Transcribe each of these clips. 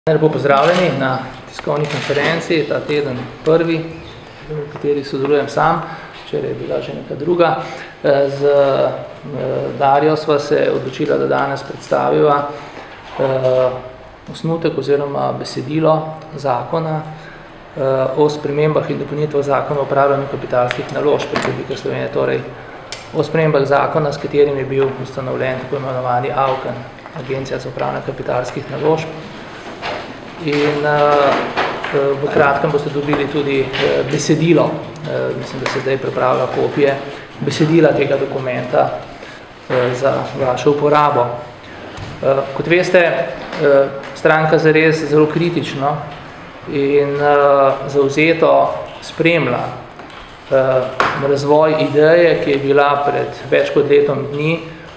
Lepo pozdravljeni na tiskovni konferenci, ta teden prvi, v kateri sodelujem sam, včeraj je bila že neka druga. Z Darjo sva se odločila, da danes predstaviva osnutek oziroma besedilo zakona o spremembah in dopolnitvah zakona o upravljanju kapitalskih naložb Republike Slovenije, torej o spremembah zakona, s katerim je bil ustanovljen tako imenovani AUKN, Agencija za upravljanje kapitalskih naložb. In v kratkem boste dobili tudi besedilo, mislim, da se zdaj pripravlja kopije besedila tega dokumenta za vašo uporabo. Kot veste, stranka zares zelo kritično in zavzeto spremlja razvoj ideje, ki je bila pred več kot letom dni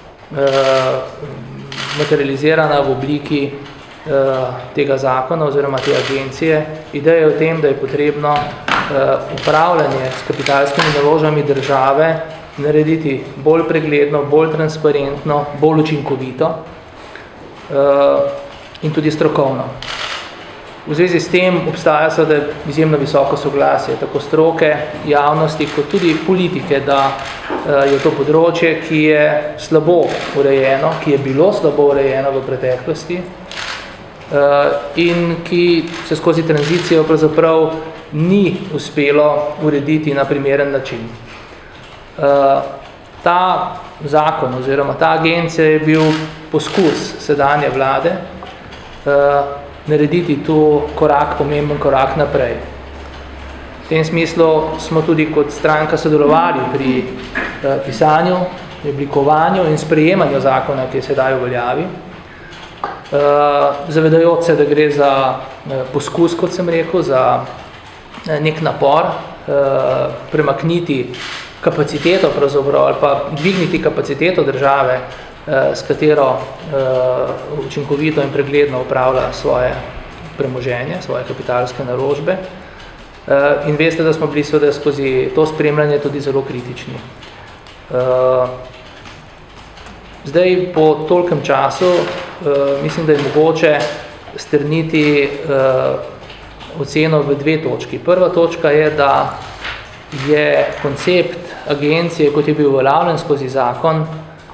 materializirana v obliki tega zakona oziroma te agencije. Ideja je v tem, da je potrebno upravljanje s kapitalskimi naložbami države narediti bolj pregledno, bolj transparentno, bolj učinkovito in tudi strokovno. V zvezi s tem obstaja seveda izjemno visoko soglasje, tako stroke, javnosti, kot tudi politike, da je to področje, ki je slabo urejeno, ki je bilo slabo urejeno v preteklosti, in ki se skozi tranzicijo pravzaprav ni uspelo urediti na primeren način. Ta zakon oziroma ta agencija je bil poskus sedanje vlade narediti tu pomemben korak naprej. V tem smislu smo tudi kot stranka sodelovali pri pisanju, oblikovanju in sprejemanju zakona, ki je sedaj v veljavi. Zavedajoč se, da gre za poskus, kot sem rekel, za nek napor, premakniti kapaciteto pravzaprav ali pa dvigniti kapaciteto države, s katero učinkovito in pregledno upravlja svoje premoženje, svoje kapitalske naložbe. In veste, da smo bili seveda skozi to spremljanje tudi zelo kritični. Zdaj, po tolkem času, mislim, da je mogoče strniti oceno v dve točki. Prva točka je, da je koncept agencije, kot je bil uveljavljen skozi zakon,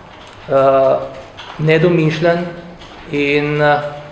nedomišljen in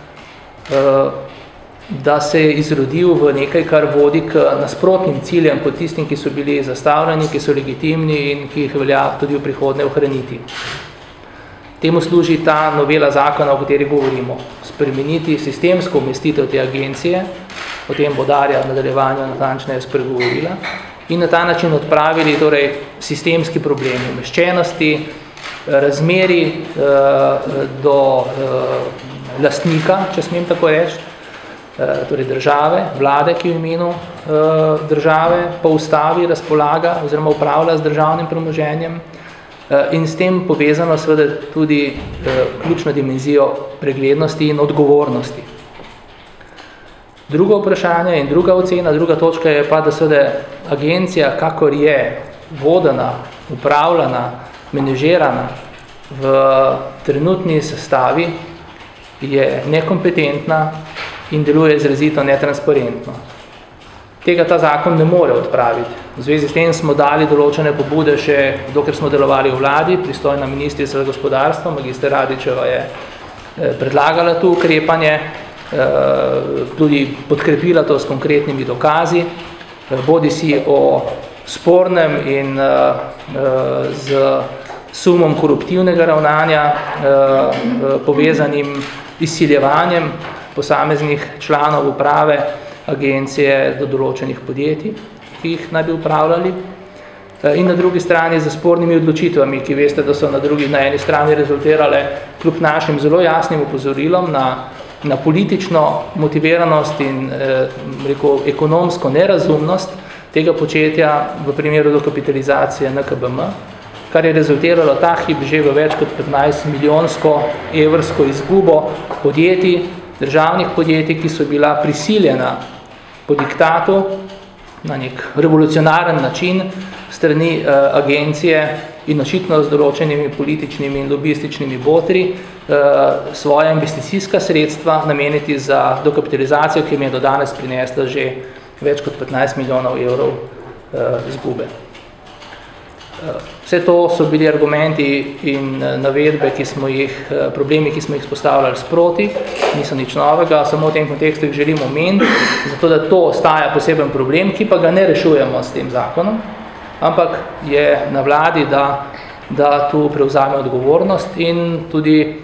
da se je izrodil v nekaj, kar vodi k nasprotnim ciljem kot tistim, ki so bili zastavljeni, ki so legitimni in ki jih velja tudi v prihodnje ohraniti. Temu služi ta novela zakona, o kateri govorimo. Spremeniti sistemsko umestitev te agencije, o tem bo Darja v nadaljevanju natančneje spregovorila, in na ta način odpravili torej sistemski problemi umeščenosti, razmeri do lastnika, če smem tako reči, torej države, vlade, ki v imenu države po ustavi razpolaga oziroma upravlja z državnim premoženjem, in s tem povezano seveda tudi ključno dimenzijo preglednosti in odgovornosti. Drugo vprašanje in druga ocena, druga točka je pa, da seveda agencija, kakor je vodena, upravljana, menedžirana v trenutni sestavi, je nekompetentna in deluje izrazito netransparentno. Tega ta zakon ne more odpraviti. V zvezi s tem smo dali določene pobude še, dokler smo delovali v vladi, pristojna ministrica za gospodarstvo, magister Radičeva je predlagala tu ukrepanje, tudi podkrepila to s konkretnimi dokazi, bodi si o spornem in z sumom koruptivnega ravnanja povezanim izsiljevanjem posameznih članov uprave agencije do določenih podjetij, ki jih naj bi upravljali, in na drugi strani za spornimi odločitvami, ki veste, da so na eni strani rezultirale kljub našim zelo jasnim upozorilom na politično motiviranost in ekonomsko nerazumnost tega početja v primeru dokapitalizacije NKBM, kar je rezultiralo ta hip že v več kot 15 milijonsko evrsko izgubo podjetij, državnih podjetij, ki so bila prisiljena po diktatu na nek revolucionaren način strani agencije in očitno z določenimi političnimi in lobističnimi botri svoja investicijska sredstva nameniti za dokapitalizacijo, ki jim je do danes prinesla že več kot 15 milijonov evrov izgube. Vse to so bili argumenti in navedbe, problemi, ki smo jih spostavljali sproti, niso nič novega, samo v tem kontekstu jih želimo omeniti, zato da to ostaja poseben problem, ki pa ga ne rešujemo s tem zakonom, ampak je na vladi, da tu prevzame odgovornost in tudi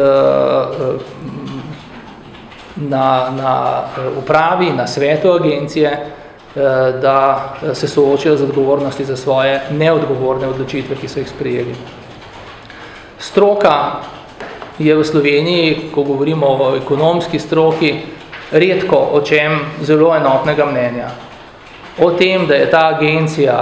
na upravi, na svetu agencije, da se soočijo z odgovornosti za svoje neodgovorne odločitve, ki so jih sprejeli. Stroka je v Sloveniji, ko govorimo o ekonomski stroki, redko o čem zelo enotnega mnenja. O tem, da je ta agencija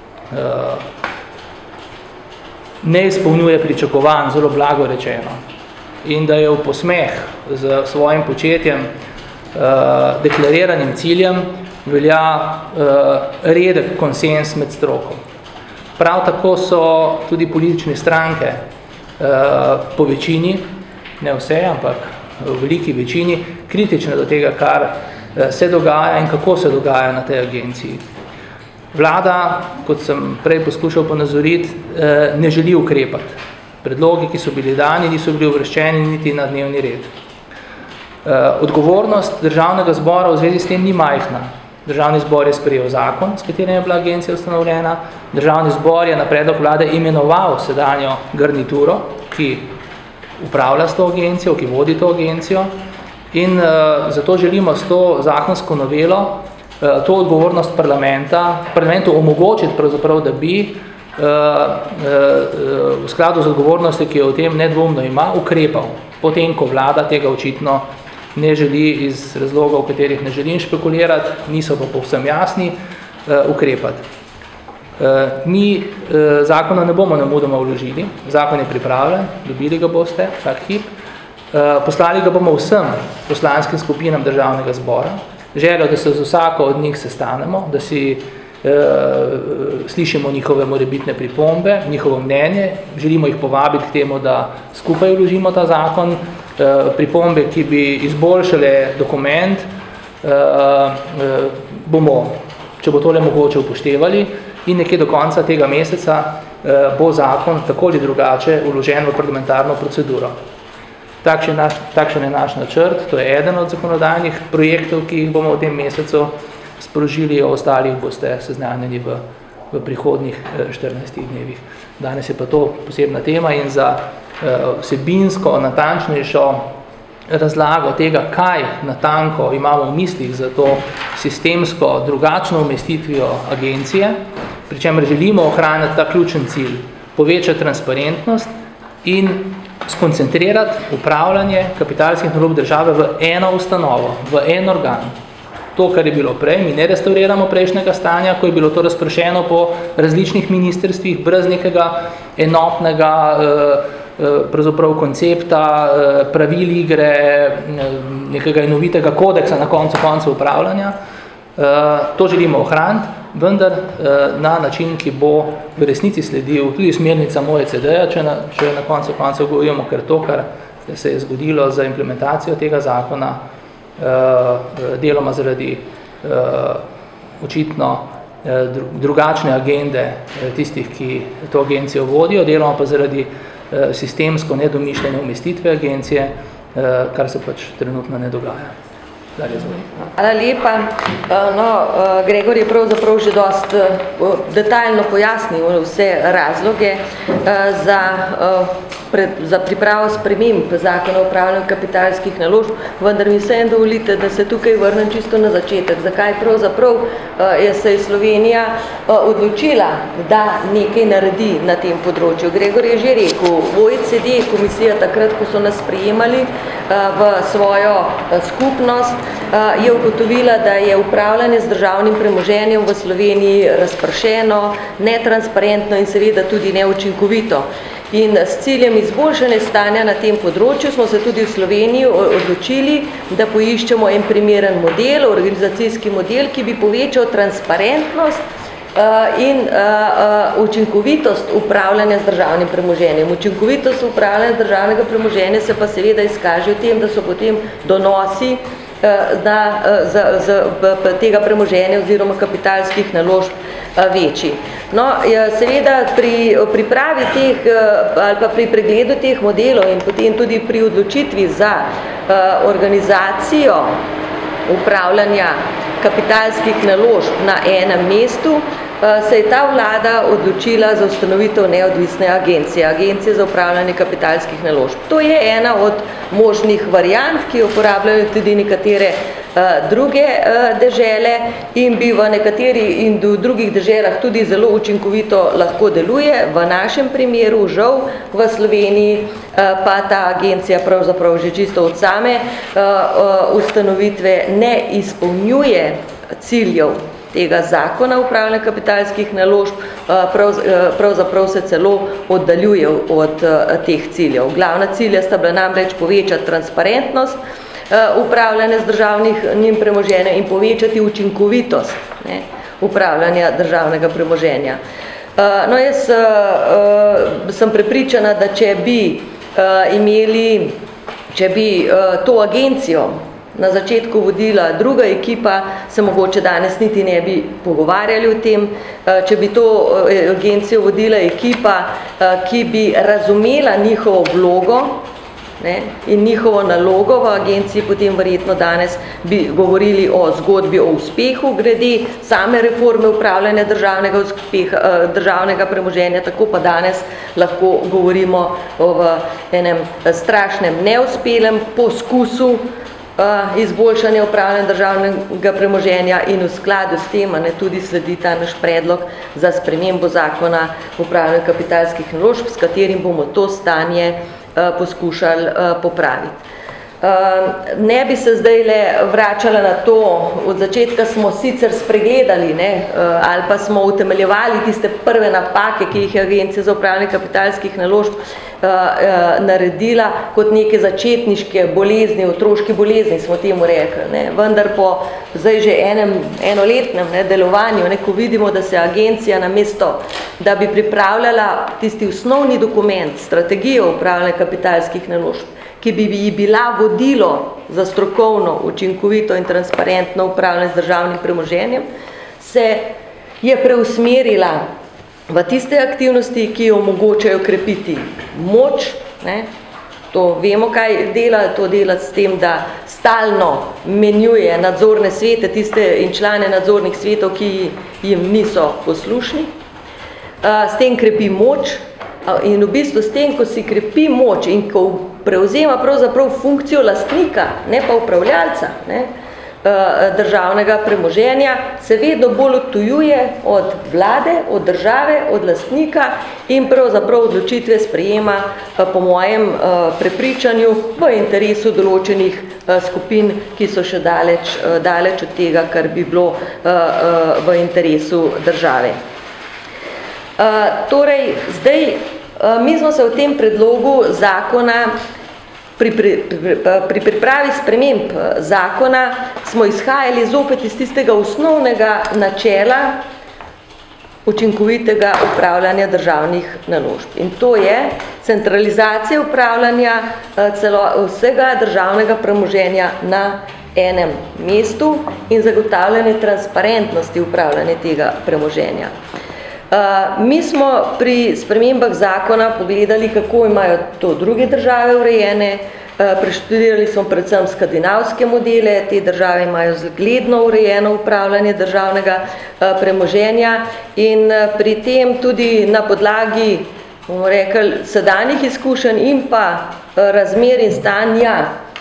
ne izpolnjuje pričakovanj, zelo blago rečeno, in da je v posmeh z svojim početjem, deklariranim ciljem, velja redek konsens med stroko. Prav tako so tudi politične stranke po večini, ne vse, ampak v veliki večini, kritične do tega, kar se dogaja in kako se dogaja na tej agenciji. Vlada, kot sem prej poskušal ponazoriti, ne želi ukrepati. Predlogi, ki so bili dani, niso bili uvrščeni niti na dnevni red. Odgovornost Državnega zbora v zvezi s tem ni majhna. Državni zbor je sprejel zakon, s katerim je bila agencija ustanovljena. Državni zbor je na predlog vlade imenoval sedanjo garnituro, ki upravlja s to agencijo, ki vodi to agencijo. In zato želimo s to zakonsko novelo to odgovornost parlamentu omogočiti pravzaprav, da bi v skladu z odgovornostjo, ki jo v tem nedvomno ima, ukrepal. Potem, ko vlada tega očitno ne želi iz razlogov, v katerih ne želim špekulirati, niso pa povsem jasni, ukrepati. Mi zakona ne bomo nemudoma vložili, zakon je pripravljen, dobili ga boste vsak hip, poslali ga bomo vsem poslanskim skupinam Državnega zbora, željo, da se z vsako od njih sestanemo, da si slišimo njihove morebitne pripombe, njihovo mnenje, želimo jih povabiti k temu, da skupaj vložimo ta zakon, pripombe, ki bi izboljšale dokument, bomo, če bo tole mogoče, upoštevali in nekje do konca tega meseca bo zakon tako ali drugače vložen v parlamentarno proceduro. Takšen je naš načrt, to je eden od zakonodajnih projektov, ki jih bomo v tem mesecu sprožili, o ostalih boste seznanjeni v prihodnjih 14 dnevih. Danes je pa to posebna tema in za vsebinsko, natančnejšo razlago tega, kaj natanko imamo v mislih za to sistemsko drugačno umestitvijo agencije, pri čemer želimo ohraniti ta ključen cilj, povečati transparentnost in skoncentrirati upravljanje kapitalskih naložb države v eno ustanovo, v en organ. To, kar je bilo prej, mi ne restauriramo prejšnjega stanja, ko je bilo to razprošeno po različnih ministrstvih, brez nekega enotnega pravzaprav koncepta, pravil igre, nekega enovitega kodeksa na koncu upravljanja. To želimo ohraniti, vendar na način, ki bo v resnici sledil tudi smernicam OECD-ja, če na koncu govorimo, ker to, kar se je zgodilo za implementacijo tega zakona, deloma zaradi očitno drugačne agende tistih, ki to agencijo vodijo, deloma pa zaradi sistemsko nedomišljene umestitve agencije, kar se pač trenutno ne dogaja. Hvala lepa. Gregor je pravzaprav že dosti detaljno pojasnil vse razloge za pripravo sprememb zakona o upravljanju kapitalskih naložb, vendar mi vseeno dovolite, da se tukaj vrnem čisto na začetek. Zakaj pravzaprav se je Slovenija odločila, da nekaj naredi na tem področju? Gregor je že rekel, OECD komisija takrat, ko so nas sprejemali v svojo skupnost, je ugotovila, da je upravljanje z državnim premoženjem v Sloveniji razpršeno, netransparentno in seveda tudi neučinkovito. In s ciljem izboljšanja stanja na tem področju smo se tudi v Sloveniji odločili, da poiščemo en primeren model, organizacijski model, ki bi povečal transparentnost in učinkovitost upravljanja z državnim premoženjem. Učinkovitost upravljanja državnega premoženja se pa seveda izkaže v tem, da so potem donosi tega premoženja oziroma kapitalskih naložb večji. No, seveda pri pripravi teh ali pa pri pregledu teh modelov in potem tudi pri odločitvi za organizacijo upravljanja kapitalskih naložb na enem mestu, se je ta vlada odločila za ustanovitev neodvisne agencije, Agencije za upravljanje kapitalskih naložb. To je ena od možnih variant, ki uporabljajo tudi nekatere druge dežele in bi v nekateri in v drugih deželah tudi zelo učinkovito lahko deluje. V našem primeru, žal, v Sloveniji pa ta agencija pravzaprav že čisto od same ustanovitve ne izpolnjuje ciljev tega zakona upravljanja kapitalskih naložb, pravzaprav se celo oddaljuje od teh ciljev. Glavna cilja sta bila namreč povečati transparentnost upravljanja z državnim premoženjem in povečati učinkovitost upravljanja državnega premoženja. No, jaz sem prepričana, da če bi to agencijo na začetku vodila druga ekipa, se mogoče danes niti ne bi pogovarjali o tem. Če bi to agencijo vodila ekipa, ki bi razumela njihovo vlogo in njihovo nalogo v agenciji, potem verjetno danes bi govorili o zgodbi o uspehu glede same reforme upravljanja državnega premoženja, tako pa danes lahko govorimo o enem strašnem neuspelem poskusu izboljšanja upravljanja državnega premoženja in v skladu s tem tudi sledi ta naš predlog za spremembo zakona upravljanja kapitalskih naložb, s katerim bomo to stanje poskušali popraviti. Ne bi se zdaj le vračala na to, od začetka smo sicer spregledali ali pa smo utemeljevali tiste prve napake, ki jih je Agencija za upravljanje kapitalskih naložb naredila kot neke začetniške bolezni, otroške bolezni smo temu rekli. Vendar po zdaj že enoletnem delovanju, ko vidimo, da se agencija namesto, da bi pripravljala tisti osnovni dokument, strategijo upravljanja kapitalskih naložb, ki bi ji bila vodilo za strokovno, učinkovito in transparentno upravljanje z državnim premoženjem, se je preusmerila v tiste aktivnosti, ki omogočajo krepiti moč. To vemo, kaj dela, to dela s tem, da stalno menjuje nadzorne svete, tiste in člane nadzornih svetov, ki jim niso poslušni. S tem krepi moč in v bistvu s tem, ko si krepi moč in ko prevzema pravzaprav funkcijo lastnika, ne pa upravljalca državnega premoženja, se vedno bolj odtujuje od vlade, od države, od lastnika in pravzaprav odločitve sprejema po mojem prepričanju v interesu določenih skupin, ki so še daleč od tega, kar bi bilo v interesu države. Torej, zdaj, mi smo se v tem predlogu zakona, pri pripravi sprememb zakona, smo izhajali zopet iz tistega osnovnega načela učinkovitega upravljanja državnih naložb. In to je centralizacija upravljanja vsega državnega premoženja na enem mestu in zagotavljanje transparentnosti upravljanja tega premoženja. Mi smo pri spremembah zakona pogledali, kako imajo to druge države urejene, preštudirali smo predvsem skandinavske modele, te države imajo zgledno urejeno upravljanje državnega premoženja in pri tem tudi na podlagi, bomo rekli, sedanjih izkušenj in pa razmer in stanja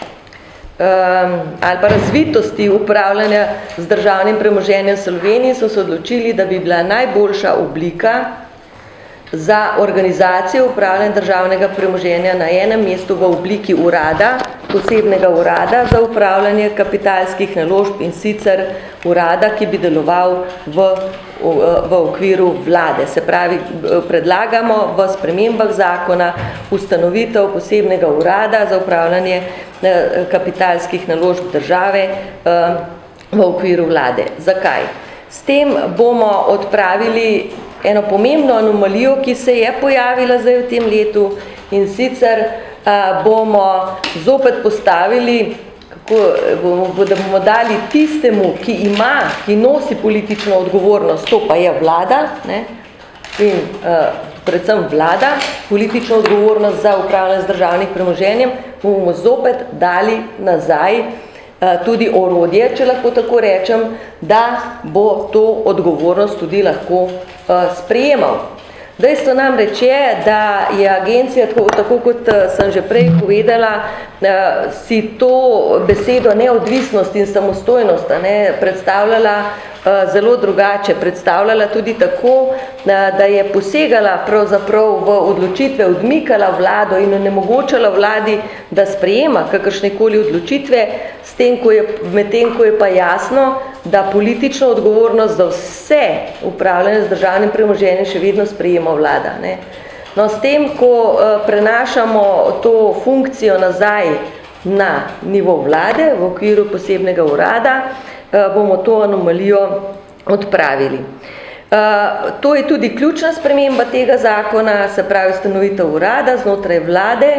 ali pa razvitosti upravljanja z državnim premoženjem v Sloveniji, so se odločili, da bi bila najboljša oblika za organizacijo upravljanja državnega premoženja na enem mestu v obliki urada, posebnega urada za upravljanje kapitalskih naložb in sicer urada, ki bi deloval v okviru vlade. Se pravi, predlagamo v spremembah zakona ustanovitev posebnega urada za upravljanje kapitalskih naložb države v okviru vlade. Zakaj? S tem bomo odpravili eno pomembno anomalijo, ki se je pojavila zdaj v tem letu, in sicer bomo zopet postavili, da bomo dali tistemu, ki nosi politično odgovornost, to pa je vlada, ne, in predvsem vlada, politično odgovornost za upravljanje z državnih premoženjem, bomo zopet dali nazaj tudi orodje, če lahko tako rečem, da bo to odgovornost tudi lahko sprejemal. Dejstvo namreč je, da je agencija, tako kot sem že prej povedala, si to besedo neodvisnost in samostojnost predstavljala zelo drugače. Predstavljala tudi tako, da je posegala pravzaprav v odločitve, odmikala vlado in onemogočala vladi, da sprejema kakršnekoli odločitve, medtem ko je pa jasno, da politično odgovornost za vse upravljanje z državnim premoženjem še vedno sprejema vlada. Ne. No, s tem, ko prenašamo to funkcijo nazaj na nivo vlade v okviru posebnega urada, bomo to anomalijo odpravili. To je tudi ključna sprememba tega zakona, se pravi ustanovitev urada znotraj vlade.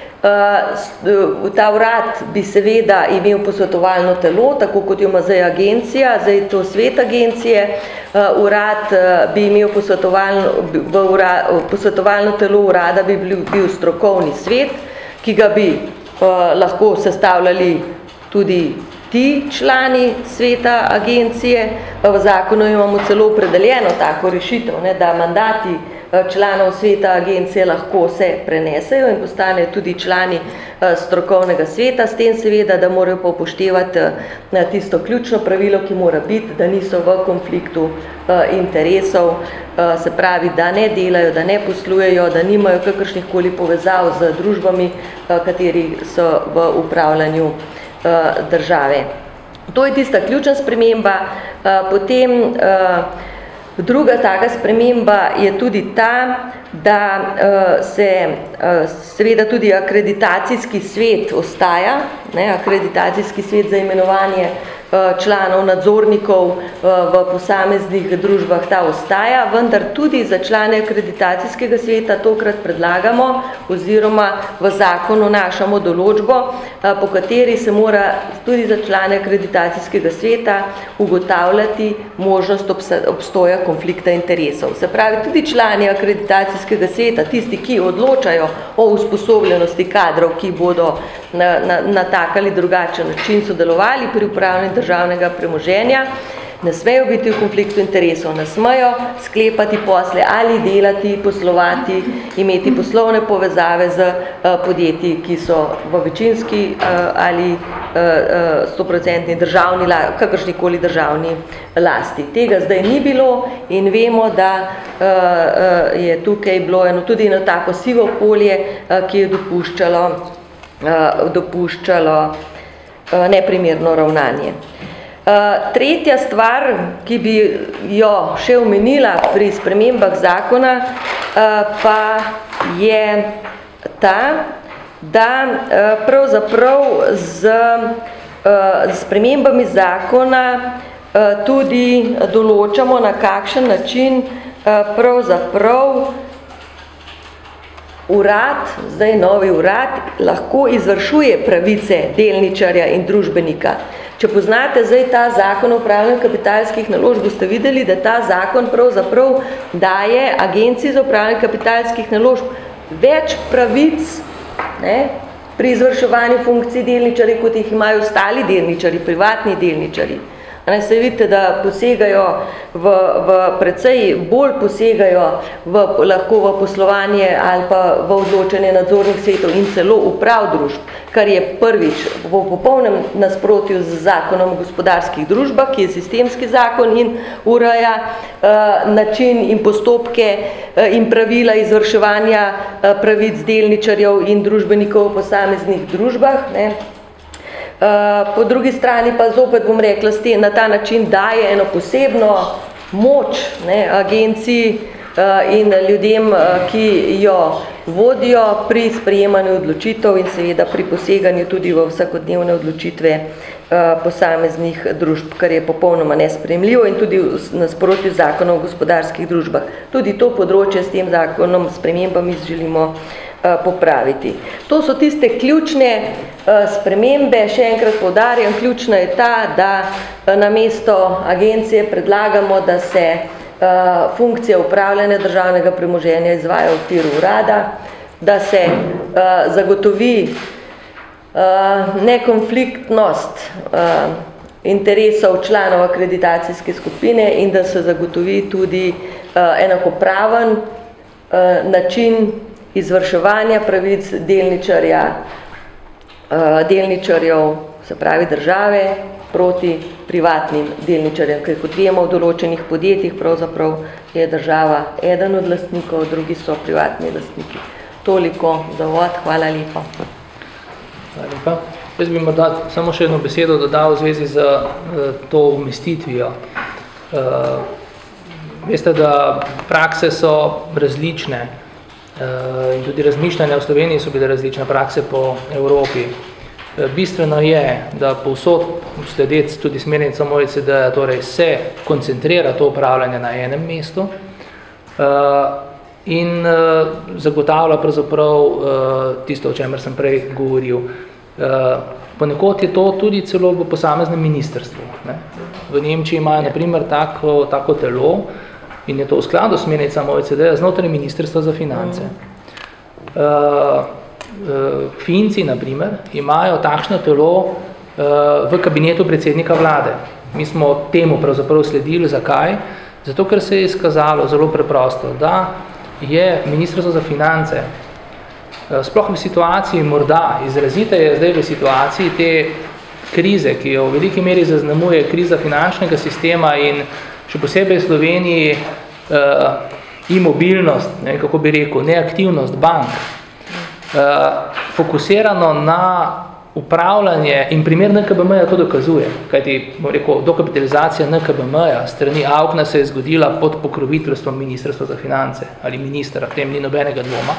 Ta urad bi seveda imel posvetovalno telo, tako kot jo ima zdaj agencija, zdaj to svet agencije. Urad bi imel posvetovalno telo urada bi bil strokovni svet, ki ga bi lahko sestavljali tudi ti člani sveta agencije. V zakonu imamo celo opredeljeno tako rešitev, da mandati članov sveta agencije lahko se prenesejo in postanejo tudi člani strokovnega sveta, s tem seveda, da morajo pa upoštevati tisto ključno pravilo, ki mora biti, da niso v konfliktu interesov, se pravi, da ne delajo, da ne poslujejo, da nimajo kakršnihkoli povezav z družbami, kateri so v upravljanju države. To je tista ključna sprememba. Potem druga taka sprememba je tudi ta, da se seveda tudi akreditacijski svet ostaja, akreditacijski svet za imenovanje članov nadzornikov v posameznih družbah ta ostaja, vendar tudi za člane akreditacijskega sveta tokrat predlagamo oziroma v zakonu vnašamo določbo, po kateri se mora tudi za člane akreditacijskega sveta ugotavljati možnost obstoja konflikta interesov. Se pravi, tudi člani akreditacijskega sveta, tisti, ki odločajo o usposobljenosti kadrov, ki bodo na tak ali drugačen način sodelovali pri upravljanju državnega premoženja, ne smejo biti v konfliktu interesov, ne smejo sklepati posle ali delati, poslovati, imeti poslovne povezave z podjetji, ki so v večinski ali 100% državni, kakršnikoli državni lasti. Tega zdaj ni bilo in vemo, da je tukaj bilo tudi eno tako sivo polje, ki je dopuščalo neprimerno ravnanje. Tretja stvar, ki bi jo še omenila pri spremembah zakona, pa je ta, da pravzaprav z spremembami zakona tudi določamo, na kakšen način pravzaprav urad, zdaj novi urad, lahko izvršuje pravice delničarja in družbenika. Če poznate zdaj ta zakon o upravljanju kapitalskih naložb, boste videli, da ta zakon pravzaprav daje agenciji za upravljanje kapitalskih naložb več pravic pri izvrševanju funkcij delničarjev, kot jih imajo ostali delničarji, privatni delničarji. Se vidite, da posegajo precej bolj posegajo lahko v poslovanje ali pa v odločanje nadzornih svetov in celo uprav družb, kar je prvič v popolnem nasprotju z zakonom o gospodarskih družbah, ki je sistemski zakon in ureja način in postopke in pravila izvrševanja pravic delničarjev in družbenikov v posameznih družbah. Po drugi strani pa zopet bom rekla, na ta način daje eno posebno moč agenciji in ljudem, ki jo vodijo pri sprejemanju odločitev in seveda pri poseganju tudi v vsakodnevne odločitve posameznih družb, kar je popolnoma nesprejemljivo in tudi v nasprotju zakonov o gospodarskih družbah. Tudi to področje s tem zakonom spremembami želimo popraviti. To so tiste ključne spremembe, še enkrat poudarjam, ključna je ta, da namesto agencije predlagamo, da se funkcija upravljanja državnega premoženja izvaja v okviru urada, da se zagotovi nekonfliktnost interesov članov akreditacijske skupine in da se zagotovi tudi enakopraven način izvrševanja pravic delničarjev, se pravi države, proti privatnim delničarjem, ker kot vemo, v določenih podjetjih pravzaprav je država eden od lastnikov, drugi so privatni lastniki. Toliko za uvod, hvala lepa. Hvala lepa. Jaz bi morda samo še eno besedo dodal v zvezi z to umestitvijo. Veste, da prakse so različne in tudi razmišljanja v Sloveniji so bile različne prakse po Evropi. Bistveno je, da povsod sledec tudi smernicam OECD, torej se koncentrira to upravljanje na enem mestu in zagotavlja pravzaprav tisto, o čemer sem prej govoril. Ponekod je to tudi celo v posameznem ministrstvu. V Nemčiji imajo na primer tako telo in je to v skladu s smernicami OECD znotraj Ministrstva za finance. Finci, na primer, imajo takšno telo v kabinetu predsednika vlade. Mi smo temu pravzaprav sledili. Zakaj? Zato, ker se je izkazalo zelo preprosto, da je Ministrstvo za finance sploh v situaciji, morda izrazite je zdaj v situaciji te krize, ki jo v veliki meri zaznamuje kriza finančnega sistema in še posebej v Sloveniji imobilnost, kako bi rekel, neaktivnost bank, fokusirano na upravljanje in primer NKBM-ja to dokazuje, kajti, bom rekel, dokapitalizacija NKBM-ja strani AUKNA se je zgodila pod pokroviteljstvom Ministrstva za finance ali ministra, v tem ni nobenega dvoma.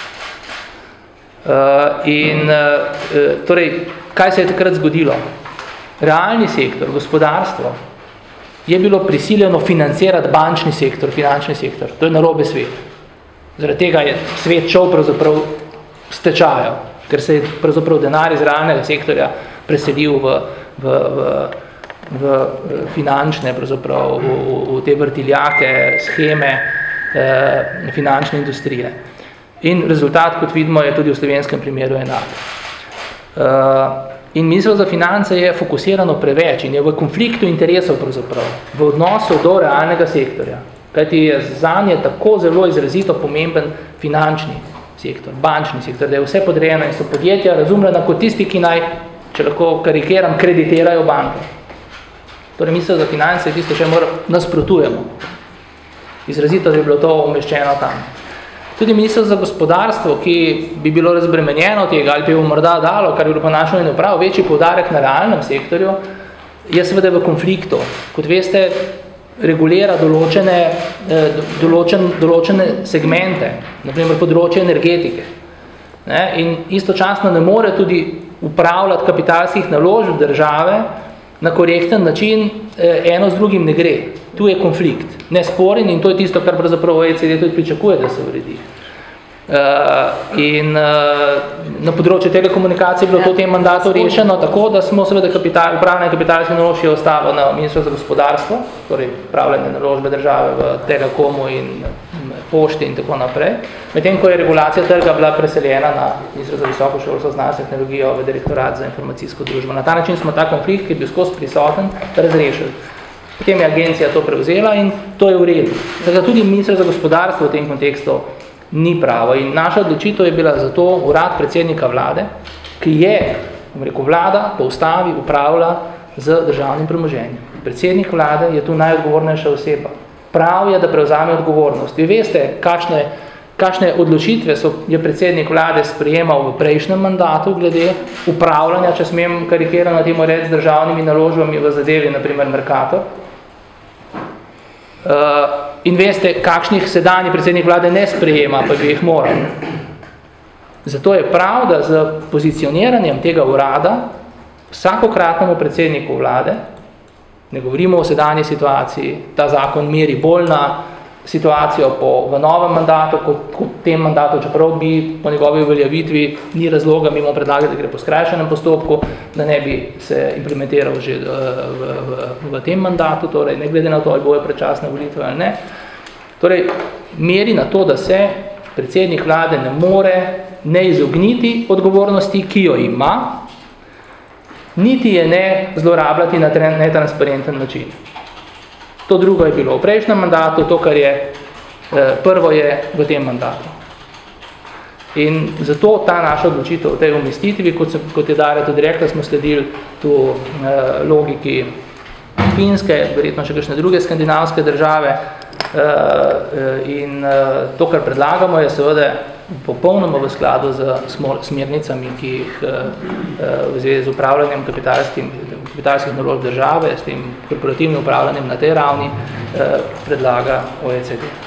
Torej, kaj se je takrat zgodilo? Realni sektor, gospodarstvo, je bilo prisiljeno financirati bančni sektor, finančni sektor. To je narobe svet. Zaradi tega je svet šel pravzaprav stečajo, ker se je pravzaprav denar iz realnega sektorja preselil v finančne, pravzaprav v te vrtiljake, scheme finančne industrije. In rezultat, kot vidimo, je tudi v slovenskem primeru enak. In Ministrstvo za finance je fokusirano preveč in je v konfliktu interesov pravzaprav, v odnosu do realnega sektorja. Kajti je zanje tako zelo izrazito pomemben finančni sektor, bančni sektor, da je vse podrejeno in so podjetja razumljena kot tisti, ki naj, če lahko karikiram, kreditirajo banke. Torej, Ministrstvo za finance je tisto, če nasprotujemo. Izrazito je bilo to umeščeno tam. Tudi Ministrstvo za gospodarstvo, ki bi bilo razbremenjeno tega, ali bi jo morda dalo, kar bi bilo po našem upravu, večji poudarek na realnem sektorju, je seveda v konfliktu. Kot veste, regulira določene segmente, naprimer področje energetike. In istočasno ne more tudi upravljati kapitalskih naložb države na korekten način, eno z drugim ne gre. Tu je konflikt, nesporen in to je tisto, kar pravzaprav OECD tudi pričakuje, da se uredi. In na področju telekomunikacije je bilo to v tem mandatu rešeno tako, da smo seveda upravljanje kapitalskih naložb je ostalo na Ministrstvo za gospodarstvo, torej upravljanje naložbe države v Telekomu in pošti in tako naprej, medtem ko je regulacija trga bila preseljena na Ministrstvo za visoko šolstvo, znanost in tehnologijo v Direktorat za informacijsko družbo. Na ta način smo ta konflikt, ki je bil skozi prisoten, razrešili. Potem je agencija to prevzela in to je v redu. Tako tudi Ministrstvo za gospodarstvo v tem kontekstu ni pravo. In naša odločitev je bila zato urad predsednika vlade, ki je, vlada po ustavi upravlja z državnim premoženjem. Predsednik vlade je tu najodgovornejša oseba. Prav je, da prevzame odgovornost. Vi veste, kakšne odločitve je predsednik vlade sprejemal v prejšnjem mandatu glede upravljanja, če smem karikirano temu reči, z državnimi naložbami v zadevi, naprimer Mercator. In veste, kakšnih sedanji predsednik vlade ne sprejema, pa bi jih moral. Zato je prav, da z pozicioniranjem tega urada vsakokratnemu predsedniku vlade, ne govorimo o sedanji situaciji, ta zakon meri bolj na situacijo v novem mandatu, kot v tem mandatu, čeprav bi po njegovi uveljavitvi ni razloga mimo predlagati, da gre po skrajšanem postopku, da ne bi se implementiral že v tem mandatu, torej ne glede na to, ali bojo predčasne volitve ali ne. Torej, meri na to, da se predsednik vlade ne more ne izogniti odgovornosti, ki jo ima, niti je ne zlorabljati na netransparenten način. To drugo je bilo v prejšnjem mandatu, to, kar je prvo je v tem mandatu. In zato ta naša odločitev v tej umestitvi, kot je Darja tudi rekla, smo sledili tu logiki Finske, verjetno še kakšne druge skandinavske države, in to, kar predlagamo, je seveda popolnoma v skladu z smernicami, ki jih v zvezi z upravljanjem kapitalskih naložb države, s tem korporativnim upravljanjem na tej ravni predlaga OECD.